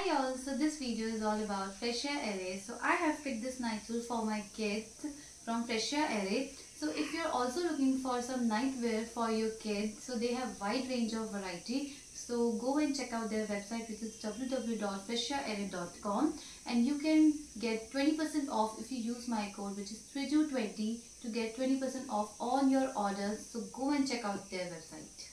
Hi all, so this video is all about Fresh Air Array. So I have picked this nightsuit for my kids from Fresh Air Array. So if you're also looking for some nightwear for your kids, so they have wide range of variety. So go and check out their website, which is www.freshairarray.com, and you can get 20% off if you use my code, which is FRIJU20, to get 20% off on your orders. So go and check out their website.